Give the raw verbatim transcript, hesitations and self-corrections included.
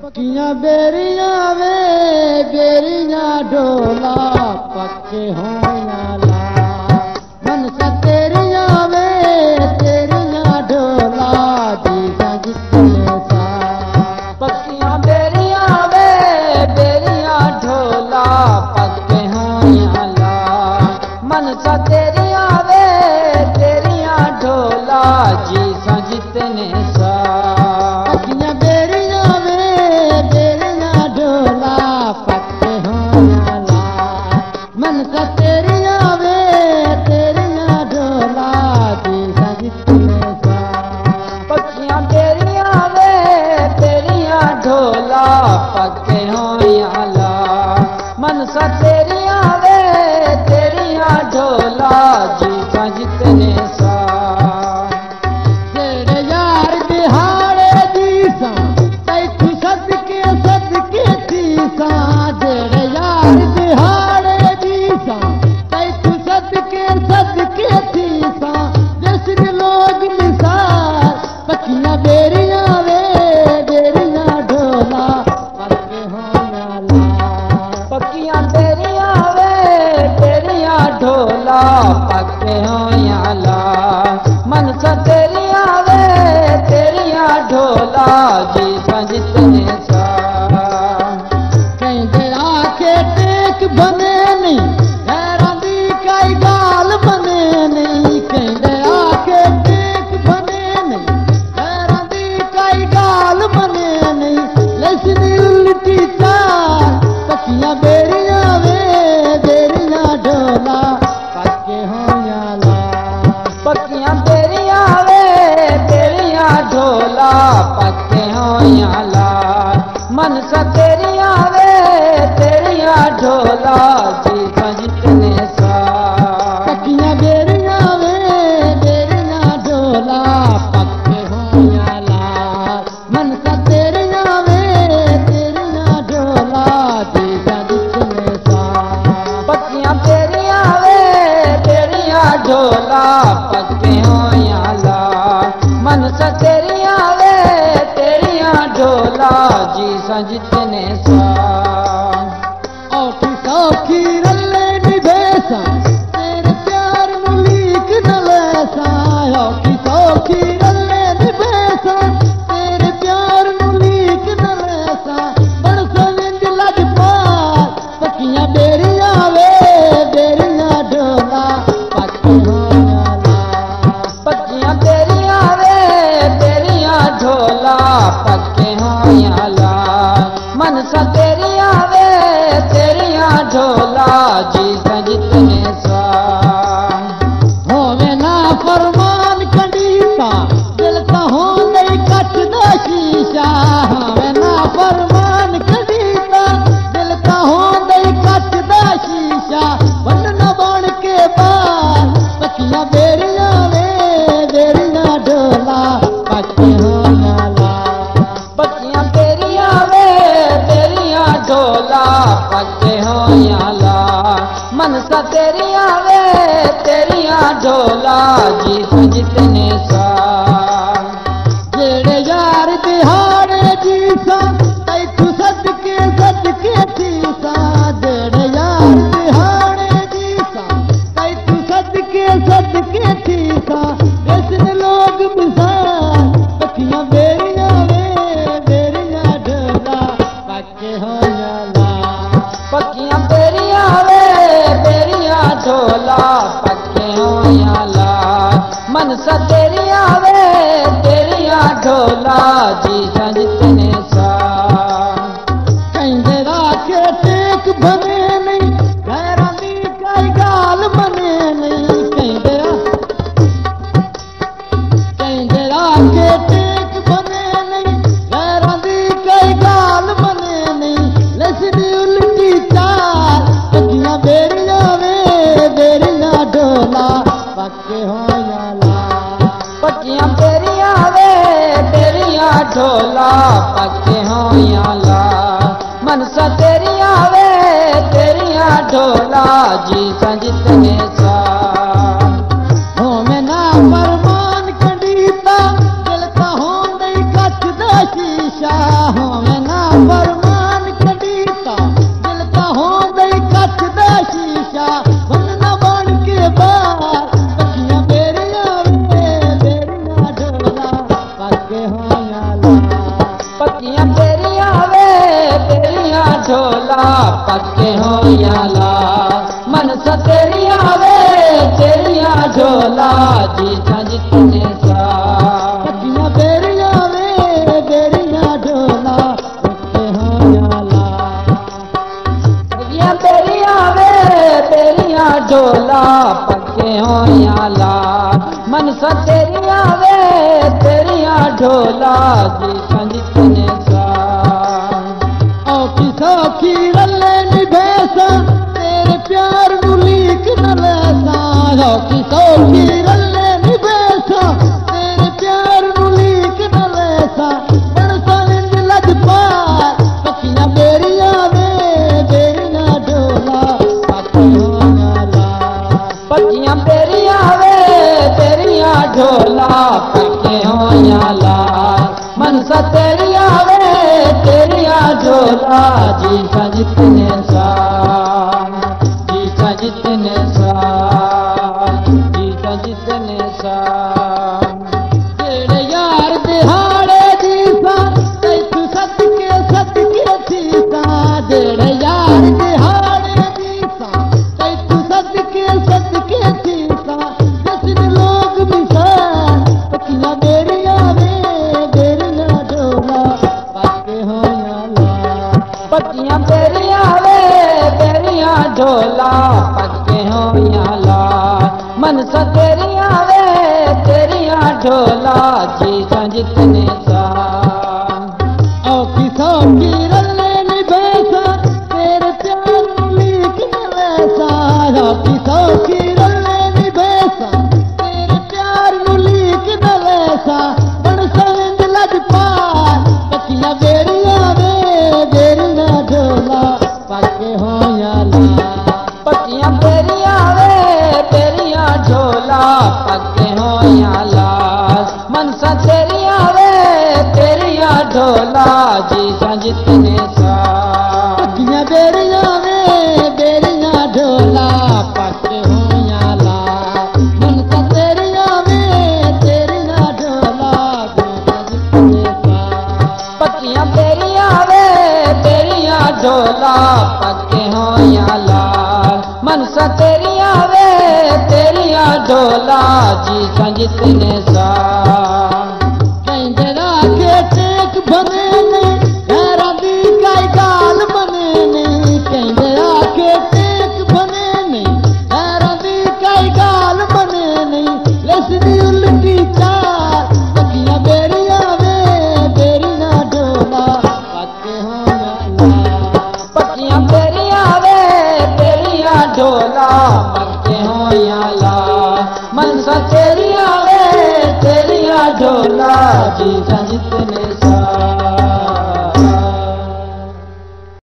पक्कियां बेरियां वे बेरियां ढोला पक्के होया ला मनसा तेरियां वे तेरियां ढोला जीजा जितने सा पक्कियां बेरियां वे बेरियां ढोला पक्के होया ला मनसा तेरियां वे तेरियां ढोला जीजा जितने सा पक्कियां बेरियां वे बेरियां ढोला पक्के होया ला मनसा तेरियां वे तेरियां ढोला जीजा जितने सा पक्कियां बेरियां वे तेरियां ढोला पक्के होया ला मनसा तेरियां वे तेरियां ढोला जीजा जितने सा तेरे यार दिहाड़े दीसा तैथू सदके सदके थीसा तेरे यार दिहाड़े दीसा तैथू सदके सदके थीसा जैसे लोग मिसाल पक्कियां बेरियां वे बेरियां ढोला पक्के होया ला पक्कियां बेरियां वे तेरियां ढोला पक्के होया ला मनसा तेरियां वे तेरियां ढोला जीजा जितने सा कहते आखे टेक बने नहीं गैरां दी काई गाल बने नहीं कहते आखे टेक बने नहीं गैरां दी काई गाल बने नहीं लसनी उल्टी चाल पक्कियां बेरियां वे बेरियां ढोला पक्के होया ला पक्कियां बेरियां वे तेरियां ढोला पक्के होया ला मनसा तेरियां वे तेरियां ढोला जीजा जितने सा पक्कियां बेरियां वे बेरियां ढोला पक्के होया ला मनसा तेरियां वे तेरियां ढोला जीजा जितने सा पक्कियां बेरियां वे तेरियां ढोला पक्के होया ला मनसा तेरियां वे तेरियां ढोला जीजा जितने सा औखी सौखी रले निभेसा तेरे प्यार नू लीक न लेसा औखी सौखी रले निभेसा तेरे प्यार नू लीक न लेसा बड़ सोविंद लजपाल पक्कियां बेरियां वे बेरियां ढोला पक्के होया ला पक्कियां बेरियां वे तेरियां ढोला पक्के होया ला मनसा तेरियां वे तेरियां ढोला जीजा जितने सा होवे ना फरमान कंडीसा दिल का होंदे कट दा शीशा होवे ना फरमान कंडीसा दिल का होंदे कट दा शीशा वन न बन के बाल पक्कियां बेरियां वे बेरियां ढोला पक्के होया ला पक्कियां बेरियां वे तेरियां ढोला पक्के होया ला मनसा तेरियां वे तेरियां ढोला जीजा जितने सा जेड़े यार दिहाड़े जीसा तैथू सदके सदके थीसा जेड़े यार दिहाड़े जीसा तैथू सदके सदके थीसा जैसे लोग मिसाल पक्कियां बेरियां वे बेरियां ढोला पक्के होया ला पक्कियां बेरियां वे तेरियां ढोला पक्के होया ला मनसा तेरियां वे तेरियां ढोला जीजा जितने सा कहते राखे टेक बने नहीं गैरां दी काई गाल बने नहीं कहते कहते राखे टेक बने नहीं गैरां दी काई गाल बने नहीं लसनी उल्टी चाल पक्कियां बेरियां वे बेरियां ढोला पक्के होया ला पक्कियां बेरियां वे तेरियां ढोला पक्के होया ला मनसा तेरियां वे तेरियां ढोला जीजा जितने सा होवे ना फरमान कंडीता दिल का होंदे कट दा शीशा होवे ना पक्के हो या ला मन सा तेरिया वे तेरिया ढोला जी सा जितने सा पक्कियां बेरिया वे बेरिया ढोला पक्के हो या ला पक्कियां बेरिया वे तेरिया ढोला पक्के हो या ला मन सा तेरिया वे तेरिया ढोला जी सा जितने सा औखी सौखी रले निभैसा तेरे प्यार नू लीक न लैसा औखी सौखी रले निभैसा तेरे प्यार नू लीक न लैसा बनसा इंज लजपाल पक्कियां बेरिया वे बेरिया ढोला पक्के हो या ला पक्कियां बेरिया वे तेरिया ढोला पक्के हो या ला मन सा तेरिया वे तेरिया ढोला जी सा जितने सा जी सा जितने सा जी सा जितने सा जेड़े यार दिहाड़े दी सा तैथू सदके सदके थी सा जेड़े यार दिहाड़े दी सा तैथू सदके सदके थी सा जिसने लोग भी सा पक्कियां बेरिया वे बेरिया ढोला पक्के हो या ला पक्कियां बेरिया वे बेरिया ढोला पक्के हो या ला मन सा तेरिया वे तेरिया ढोला जी सा जितने सा औखी सौखी रले निभैसा तेरे प्यार नू लीक न लैसा औखी सौखी रले निभैसा तेरे प्यार नू लीक न लैसा बनसा इंज लजपाल पक्कियां बेरिया वे बेरिया ढोला पक्के हो या ला पक्कियां बेरिया वे तेरिया ढोला पक्के हो या ला मन सा तेरिया वे तेरिया ढोला जी सा जितने सा पक्कियां बेरिया वे बेरिया ढोला पक्के हो या ला मन सा तेरिया वे तेरिया ढोला जितने सा पक्कियां बेरिया वे तेरिया ढोला पक्के हो या ला मन सा तेरिया वे तेरिया ढोला जी सा जितने सा कहंदे राखे टेक बने ने यारां दी काई गाल बने ने कहंदे राखे टेक बने ने यारां दी काई गाल बने ने लसदी उल्टी चाल पक्कियां बेरिया वे बेरिया ढोला पक्के हो या ला पक्कियां बेरिया वे तेरिया ढोला पक्के हो या ला मन सा तेरिया वे तेरिया ढोला जी सा जितने सा